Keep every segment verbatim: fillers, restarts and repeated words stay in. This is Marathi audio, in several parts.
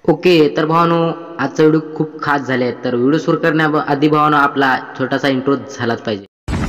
ओके, तर भावानो आजचा व्हिडिओ खूप खास झाले आहे. तर व्हिडिओ सुरू करण्याआधी भावानो आपला छोटासा इंट्रो झालाच पाहिजे.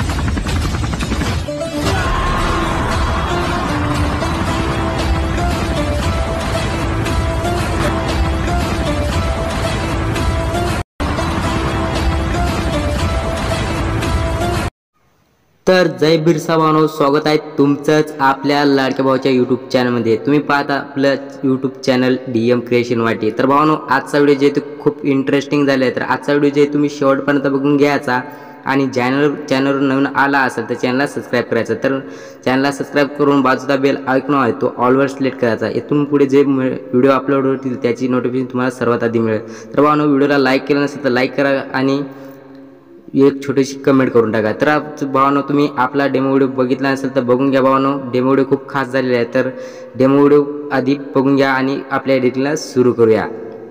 तर जय बिरसा भावानो, स्वागत आहे तुमचंच आपल्या लाडक्या भावाच्या यूट्यूब चॅनलमध्ये. तुम्ही पाहता आपलं YouTube channel D M creation वाटी. तर भावानो आजचा व्हिडिओ जे ते खूप इंटरेस्टिंग झाले आहे. तर आजचा व्हिडिओ जे तुम्ही शेवटपर्यंत बघून घ्यायचा आणि चॅनल चॅनलवर नवीन आला असेल तर चॅनलला सबस्क्राईब करायचं. तर चॅनलला सबस्क्राईब करून बाजूचा बेल आयकॉन आहे तो ऑलवर सिलेक्ट करायचा. इथून पुढे जे व्हिडिओ अपलोड होतील त्याची नोटिफिकेशन तुम्हाला सर्वात आधी मिळेल. तर भावानो व्हिडिओला लाईक केलं नसेल तर लाईक करा आणि एक छोटीशी कमेंट करून टाका. तर भावानो तुम्ही आपला डेमो व्हिडिओ बघितला असेल तर बघून घ्या भावानो. डेमो व्हिडिओ खूप खास झालेला आहे. तर डेमो व्हिडिओ आधी बघून घ्या आणि आपल्या एडिटिंगला सुरू करूया.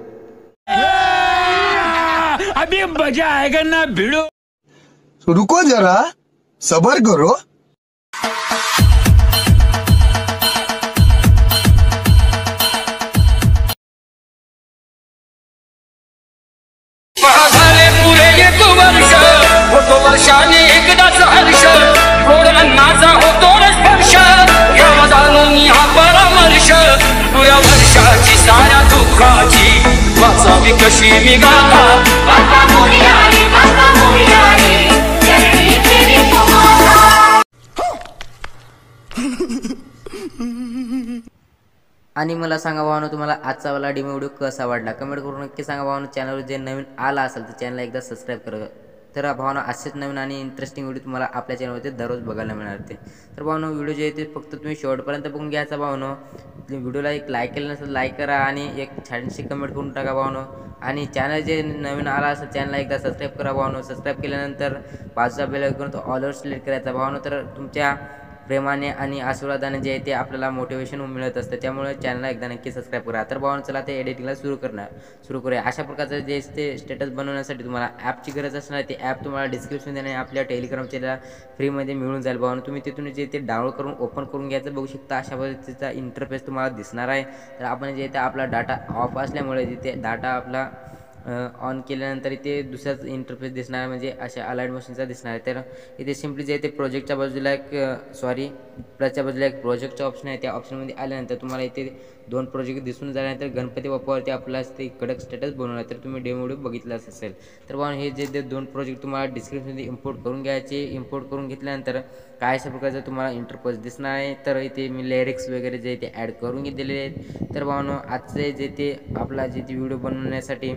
अभी मजा आएगा ना भिड़ो. रुको जरा सबर करो. वर्षाने एकदाच हर्ष गोड अन्नाचा होतो स्पर्श घ्यावा जाणून हा परामर्श तुझ्या वर्षाची साऱ्या दुःखाची वाचावी कशी मी गाथा. आणि मला सांगा भावानो तुम्हाला आजचा वाला डेमो व्हिडिओ कसा वाटला, कमेंट करून नक्की सांगा भावानो. चॅनलवर जे नवीन आला असेल तर चॅनलला एकदा सबस्क्राईब करा. तर भावानो असेच नवीन आणि इंटरेस्टिंग व्हिडिओ तुम्हाला आपल्या चॅनलवरती दररोज बघायला मिळणार ते. तर भावानो व्हिडिओ जे आहे ते फक्त तुम्ही शेवटपर्यंत बघून घ्यायचा भावानो. व्हिडिओला एक लाईक केलं नसेल लाईक करा आणि एक छानशी कमेंट करून टाका भावानो. आणि चॅनल जे नवीन आला असेल चॅनलला एकदा सबस्क्राईब करा भावानो. सबस्क्राईब केल्यानंतर बाजूचा बेल आयकॉन तो ऑलवर सिलेक्ट करायचा भावानो. तर तुमच्या प्रेमाने आणि आशीर्वादाने जे आहे ते आपल्याला मोटिवेशन मिळत असतं. त्यामुळे चॅनलला एकदा नक्की सबस्क्राईब करा. तर भावानो चला ते एडिटिंगला सुरू करणार सुरू करूया. अशा प्रकारचं जे ते स्टेटस बनवण्यासाठी तुम्हाला ॲपची गरज असणार. ते ॲप तुम्हाला डिस्क्रिप्शन देणे आपल्या टेलिग्राम चॅनलला फ्रीमध्ये मिळून जाईल भावानो. तुम्ही तिथून जे ते डाउनलोड करून ओपन करून घ्यायचं. बघू शकता अशा पद्धतीचा इंटरफेस तुम्हाला दिसणार आहे. तर आपण जे ते आपला डाटा ऑफ असल्यामुळे जिथे डाटा आपला ऑन केल्यानंतर इथे दुसराच इंटरफेस दिसणार म्हणजे अशा अलाइड मशीनचा दिसणार आहे. तर इथे सिम्पली जे ते प्रोजेक्टच्या बाजूला एक सॉरी प्लसच्या बाजूला एक प्रोजेक्टचा ऑप्शन आहे. त्या ऑप्शनमध्ये आल्यानंतर तुम्हाला इथे दोन प्रोजेक्ट दिसून झाल्यानंतर गणपती बाप्पावरती आपला ते कडक स्टेटस बनवणार. तर तुम्ही डेमो व्हिडिओ बघितलाच असेल. तर बघा हे जे ते दोन प्रोजेक्ट तुम्हाला डिस्क्रिप्शनमध्ये इम्पोर्ट करून घ्यायचे. इम्पोर्ट करून घेतल्यानंतर काय अशा प्रकारचं तुम्हाला इंटरफेस दिसणार आहे. तर इथे मी लिरिक्स वगैरे जे ते ॲड करून घेतलेले आहेत. तर भावानो आजचे जे ते आपला जे ते व्हिडिओ बनवण्यासाठी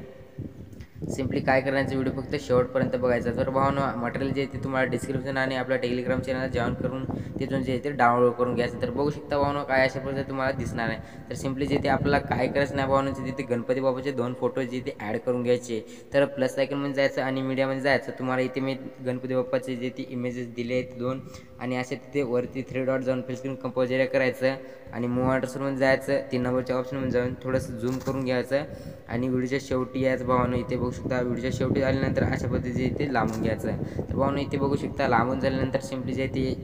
सिम्पली काय करायचं व्हिडिओ फक्त शेवटपर्यंत बघायचा. तर भावानो मटेरियल जे ते तुम्हाला डिस्क्रिप्शन आणि आपल्या टेलिग्राम चॅनलला जॉईन करून तिथून जे ते डाउनलोड करून घ्यायचं. तर बघू शकता भावानो काय अशा प्रकारे तुम्हाला दिसणार आहे. तर सिम्पली जे ते आपल्याला काय करायचं नाही भावानो तिथे गणपती बाबाचे दोन फोटो जे ते ॲड करून घ्यायचे. तर प्लस आयकॉनमध्ये जायचं आणि मीडियामध्ये जायचं. तुम्हाला इथे मी गणपती बाप्पाचे जे ते इमेजेस दिले आहेत दोन आणि असे तिथे वरती थ्री डॉट जाऊन फिल स्क्रीन कंपोज एरिया करायचं आणि मूव्ह ऑर्डर्समध्ये जायचं. तीन नंबरच्या ऑप्शनमध्ये जाऊन थोडंसं झूम करून घ्यायचं आणि व्हिडिओच्या शेवटी यायचं भावानो. इथे बघू शकता व्हिडिओच्या शेवटी आल्यानंतर अशा पद्धतीचे इथे लांबून घ्यायचं आहे. तर भावानो इथे बघू शकता लांबून झाल्यानंतर सिम्पली जे ते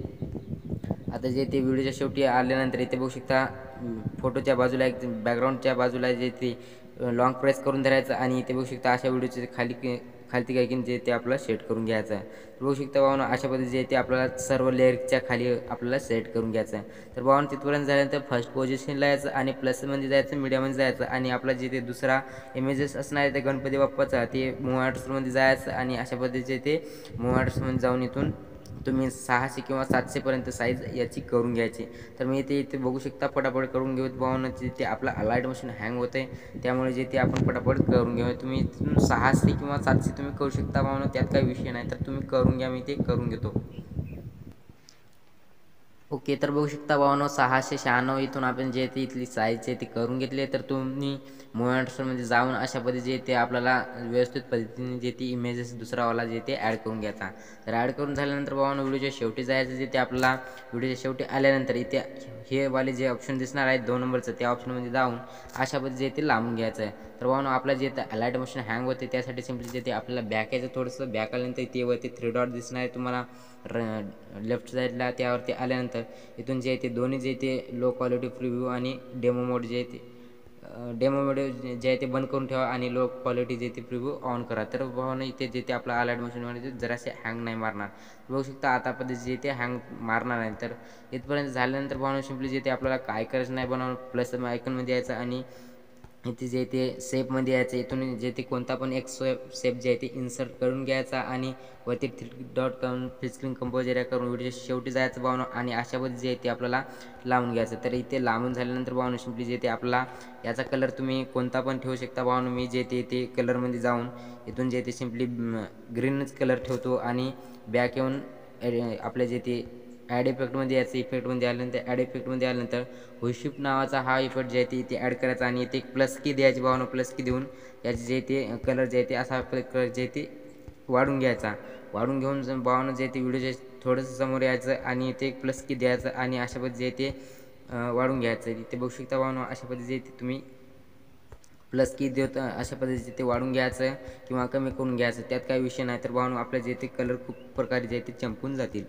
आता जे ते व्हिडिओच्या शेवटी आल्यानंतर इथे बघू शकता फोटोच्या बाजूला एक बॅकग्राऊंडच्या बाजूला जे ते लॉंग प्रेस करून धरायचं आणि इथे बघू शकता अशा व्हिडिओचे खाली खालती काय की जे ते आपल्याला सेट करून घ्यायचं आहे. तर बघू शकता भावानो अशा पद्धतीचे जे ते आपल्याला सर्व लेअरच्या खाली आपल्याला सेट करून घ्यायचं आहे. तर भावानो तिथपर्यंत झाल्यानंतर फर्स्ट पोझिशनला यायचं आणि प्लसमध्ये जायचं मीडियामध्ये जायचं आणि आपला जे ते दुसरा इमेजेस असणार आहे ते गणपती बाप्पाचा ते मूव्ह ऑर्डर्समध्ये जायचं आणि अशा पद्धतीचे ते मूव्ह ऑर्डर्समध्ये जाऊन इथून तुम्ही सहाशे किंवा सातशेपर्यंत साईज याची करून घ्यायची. तर मी इथे इथे बघू शकता पटापट करून घेऊ भावानो. ते आपला अलाइट मशीन हँग होतं आहे त्यामुळे जे ते आपण पटापट करून घेऊ. तुम्ही इथून सहाशे किंवा सातशे तुम्ही करू शकता भावानो. त्यात काही विषय नाही. तर तुम्ही करून घ्या. मी ते करून घेतो. ओके तर बघू शकता भावानो सहाशे शहाण्णव इथून आपण जे ते इथली साईज जे ते करून घेतली. तर तुम्ही मूव्हमेंट्समध्ये जाऊन अशा पद्धतीचे ते आपल्याला व्यवस्थित पद्धतीने जे ती इमेजेस दुसरावाला जे ते ॲड करून घ्यायचा. तर ॲड करून झाल्यानंतर भावानो व्हिडिओच्या शेवटी जायचं. जे ते आपल्याला व्हिडिओच्या शेवटी आल्यानंतर इथे हे वाले जे ऑप्शन दिसणार आहेत दोन नंबरचं त्या ऑप्शनमध्ये जाऊन अशा पद्धतीचे ते लांबून घ्यायचं आहे. तर भावानो आपला जे ते अलाइट मशीन हँग होते त्यासाठी सिम्पली जे ते आपल्याला बॅक यायचं थोडंसं. बॅक आल्यानंतर ते वरती थ्री डॉट दिसणार आहे तुम्हाला लेफ्ट साईडला. त्यावरती आल्यानंतर इथून जे ते दोन्ही जे ते लो क्वालिटी प्रिव्ह्यू आणि डेमो मोड जे ते डेमो व्हिडिओ जे आहे ते बंद करून ठेवा आणि लो क्वालिटी जे ते प्रिव्ह्यू ऑन करा. तर भावानं इथे जे ते आपला आला ॲडमिशनमध्ये जरासे हँग नाही मारणार. बघू शकता आता पद्धती जे ते हँग मारणार नाही. तर इथपर्यंत झाल्यानंतर भावानं सिम्पली जे ते आपल्याला काय करायचं नाही बनवून प्लस आयकॉनमध्ये यायचं आणि इथे जे ते सेपमध्ये यायचं. इथून जे ते कोणता पण एक सेप सेप जे आहे ते इन्सर्ट करून घ्यायचा आणि वरती थ्री डॉट करून फिल स्क्रीन कंपोज एरिया करून व्हिडिओ शेवटी जायचं भावनं आणि अशा पद्धती जे आहे ते आपल्याला लावून घ्यायचं. तर इथे लावून झाल्यानंतर भावनं सिम्पली जे ते आपला याचा कलर तुम्ही कोणता पण ठेवू शकता भावनं. मी जे ते ते कलरमध्ये जाऊन इथून जे ते सिम्पली ग्रीनच कलर ठेवतो आणि बॅक येऊन आपल्या जे ते ॲड इफेक्टमध्ये यायचं. इफेक्टमध्ये आल्यानंतर ॲड इफेक्टमध्ये आल्यानंतर हुशिप नावाचा हा इफेक्ट जे आहे ते इथे ॲड करायचा आणि इथे एक प्लस की द्यायची भावना. प्लस की देऊन याचे जे ते कलर जे आहे ते असा कलर जे ते वाढून घ्यायचा. वाढून घेऊन भावना जे ते व्हिडिओ जे थोडंसं समोर यायचं आणि इथे एक प्लस की द्यायचं आणि अशा पद्धती जे ते वाढून घ्यायचं. इथे बघू शकता भावना अशा पद्धती जे ते तुम्ही प्लस की देत अशा पद्धतीचे ते वाढून घ्यायचं किंवा कमी करून घ्यायचं. त्यात काही विषय नाही. तर भावना आपल्या जे ते कलर खूप प्रकारे जे ते चमकून जातील.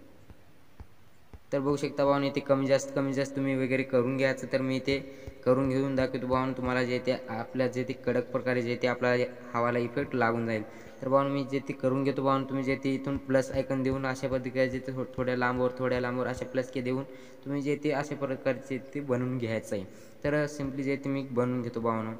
तर बघू शकता भावना इथे कमी जास्त कमी जास्त तुम्ही वगैरे करून घ्यायचं. तर मी इथे करून घेऊन दाखवतो भावना तुम्हाला जे ते आपल्या जे ते कडक प्रकारे जे ते आपला हवाला इफेक्ट लागून जाईल. तर भावना मी जे ते करून घेतो भावना तुम्ही जे ते इथून प्लस आयकन देऊन अशा पद्धतीने जे ते थोड्या लांबवर थोड्या लांबवर अशा प्लस के देऊन तुम्ही जे ते अशा प्रकारचे ते बनवून घ्यायचं आहे. तर सिम्पली जे ते मी बनवून घेतो भावना.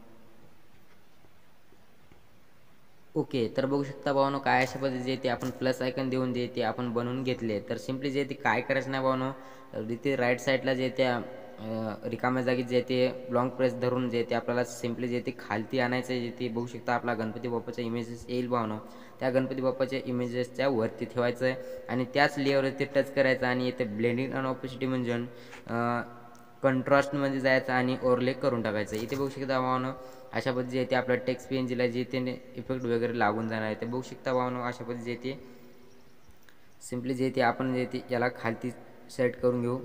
ओके. तर बघू शकता भावानो काय अशा पद्धती जे ते आपण प्लस आयकन देऊन जे ते आपण बनवून घेतले. तर सिम्पली जे ते काय करायचं नाही भावानो, तिथे राईट साईडला जे त्या रिकाम्या जागी जे ते लॉंग प्रेस धरून जे ते आपल्याला सिम्पली जे ते खालती आणायचं आहे. जे ते बघू शकता आपला गणपती बाप्पाचा इमेजेस येईल भावानो. त्या गणपती बाप्पाच्या इमेजेसच्या वरती ठेवायचं आहे आणि त्याच लेअरवरती टच करायचं आणि इथे ब्लेंडिंग आणि ऑपोसिटी म्हणजे कंट्रास्टमध्ये जायचं आणि ओव्हरले करून टाकायचं. इथे बघू शकता भावानो अशा पद्धती जे ते आपल्या टेक्स्ट पी एन जीला जे ते इफेक्ट वगैरे लागून जाणार आहे. ते बघू शकता भावानो अशा पद्धती जे ते सिम्पली जे ते आपण जे ते याला खालती सेट करून घेऊ.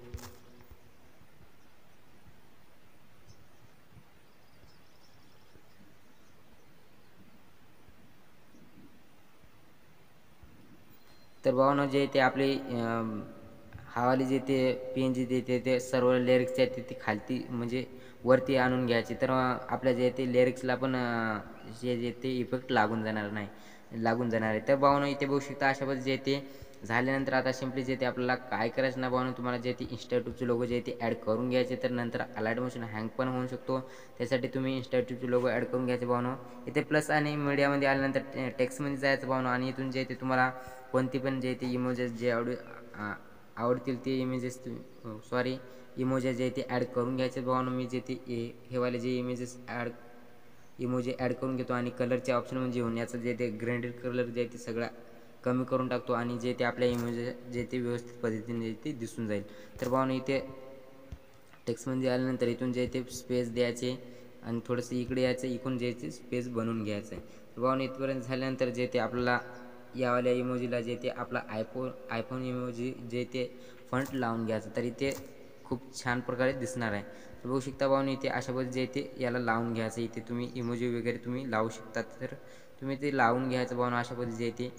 तर भावानो जे ते आपले हवाली जे ते पी एन जी देते ते सर्व लिरिक्स आहेत ते खालती म्हणजे वरती आणून घ्यायचे. तर आपल्या जे ते लिरिक्सला पण जे जे ते इफेक्ट लागून जाणार नाही लागून जाणार आहे. तर भावानो इथे बघू शकता अशा पद्धती जे ते झाल्यानंतर आता सिम्पली जे ते आपल्याला काय करायचं ना भावानो, तुम्हाला जे ते इन्स्टाट्यूबचे लोगो जे ते ॲड करून घ्यायचे. तर नंतर अलाइट मोशन हँग पण होऊ शकतो. त्यासाठी तुम्ही इन्स्टाट्यूबचे लोगो ॲड करून घ्यायचे भावानो. इथे प्लस आणि मीडियामध्ये आल्यानंतर टेक्स्टमध्ये जायचं भावानो आणि इथून जे ते तुम्हाला कोणती पण जे ते इमोजेस जे आवड आवडतील ते इमेजेस सॉरी इमोजेस जे ते ॲड करून घ्यायचे भावानो. मी जे ते हेवाले जे इमेजेस ॲड इमोजी ॲड करून घेतो आणि कलरचे ऑप्शन म्हणजे येऊन याचं जे ते ग्रेडेड कलर जे ते सगळा कमी करून टाकतो आणि जे ते आपल्या इमोजे जे ते व्यवस्थित पद्धतीने ते दिसून जाईल. तर भावानो इथे टेक्स्टमध्ये आल्यानंतर इथून जे ते स्पेस द्यायचे आणि थोडंसं इकडे यायचं, इकडून जे ते स्पेस बनवून घ्यायचं आहे. तर भावानो इथपर्यंत झाल्यानंतर जे ते आपल्याला यावाल्या इमोजीला जे ते आपला आयफोन आयफोन इमोजी जे ते फंट लावून घ्यायचं. तर इथे खूप छान प्रकारे दिसणार आहे. तर बघू शकता भावानो इथे अशा पद्धती जे ते याला लावून घ्यायचं. इथे तुम्ही इमोजी वगैरे तुम्ही लावू शकता. तर तुम्ही ते लावून घ्यायचं भावानो अशा पद्धती जे ते.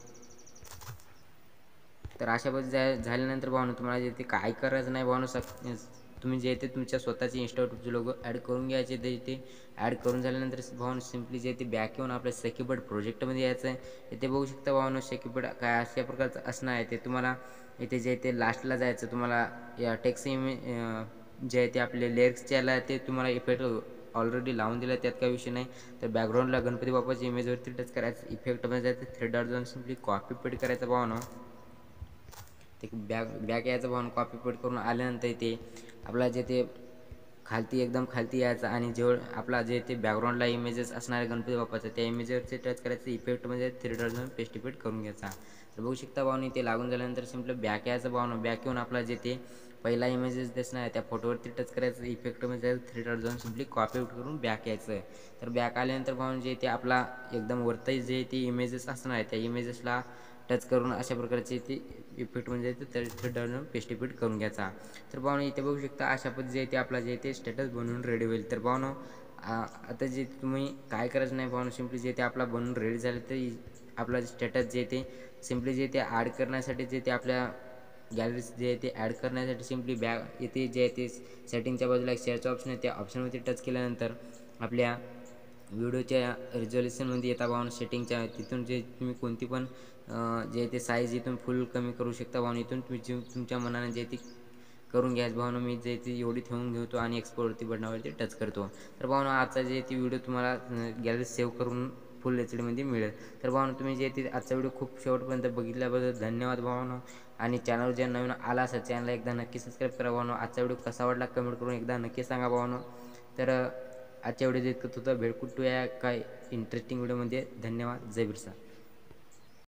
तर अशा पद्धती झाल्यानंतर भावानो तुम्हाला जे ते काय करायचं नाही भावानो, सग तुम्ही जे ते तुमच्या स्वतःचे इन्स्टाट्यूबचे लोगो ॲड करून घ्यायचे. ते ते ॲड करून झाल्यानंतर भावानो सिम्पली जे ते बॅक येऊन आपल्या सेक्युबर्ड प्रोजेक्टमध्ये यायचं आहे. इथे बघू शकता भावानो सेक्युबर्ड काय अशा प्रकारचं असणार आहे. ते तुम्हाला इथे जे ते लास्टला जायचं. तुम्हाला या टेक्स्ट इमे जे आहे ते आपले लिरिक्सचे याला ते तुम्हाला इफेक्ट ऑलरेडी लावून दिला, त्यात काही विषय नाही. तर बॅकग्राऊंडला गणपती बाप्पाच्या इमेजवरती टच करायचं. इफेक्टमध्ये जायचं, थ्री डॉट जाऊन सिम्पली कॉपी पेट करायचं भावानो. ते बॅक बॅक यायचं भावानो. कॉपी पेट करून आल्यानंतर ते आपला जे ते खालती एकदम खालती यायचं आणि जेवढ आपला जे ते बॅकग्राऊंडला इमेजेस असणार आहे गणपती बाप्पाचं त्या इमेजवरती टच करायचं. इफेक्टमध्ये थ्री डॉट जाऊन पेस्ट इफेक्ट करून घ्यायचा. तर बघू शकता भावानो ते लागून झाल्यानंतर सिम्पली बॅक यायचं भावानो. बॅक येऊन आपला जे ते पहिला इमेजेस दिसणार आहे त्या फोटोवरती टच करायचं. इफेक्टमध्ये थ्री डॉट जाऊन सिम्पली कॉपी आउट करून बॅक यायचं. तर बॅक आल्यानंतर भावानो जे ते आपला एकदम वरती जे ते इमेजेस असणार आहे त्या इमेजेसला टच करून अशा प्रकारचे ते इफेक्ट म्हणजे ते थ्री डॉट जाऊन पेस्ट इफेक्ट करून घ्यायचा. तर भावानो इथे बघू शकता अशा पद्धती जे ते आपला जे ते स्टेटस बनवून रेडी होईल. तर भावानो आता जे तुम्ही काय करायचं नाही भावानो, सिम्पली जे ते आपला बनवून रेडी झालं तर आपला स्टेटस जे ते सिम्पली जे ते ॲड करण्यासाठी जे ते आपल्या गॅलरीज जे आहे ते ॲड करण्यासाठी सिम्पली बॅक येथे जे आहे ते सेटिंगच्या बाजूला एक शेअरचा ऑप्शन आहे, त्या ऑप्शनवरती टच केल्यानंतर आपल्या व्हिडिओच्या रिझोल्युशनमध्ये येता भावानं सेटिंगच्या तिथून जे तुम्ही कोणती पण जे ते साईज इथून फुल कमी करू शकता भावानं. इथून तुम्ही जे तुमच्या मनाने जे ती करून घ्यायचं भावानं. मी जे ती एवढी ठेवून घेतो आणि एक्सपोर्टवरती बटनावरती टच करतो. तर भावानं आजचा जे ती व्हिडिओ तुम्हाला गॅलरी सेव्ह करून फुल एच डीमध्ये मिळेल. तर भावानं तुम्ही जे ती आजचा व्हिडिओ खूप शेवटपर्यंत बघितल्याबद्दल धन्यवाद भावानं. आणि चॅनलवर जे नवीन आला असेल चॅनलला एकदा नक्की सबस्क्राईब करा भावानं. आजचा व्हिडिओ कसा वाटला कमेंट करून एकदा नक्की सांगा भावानं. तर आजच्या व्हिडिओ इतकंच होतं. भेटू या काय इंटरेस्टिंग व्हिडिओमध्ये. धन्यवाद. जय बिरसा.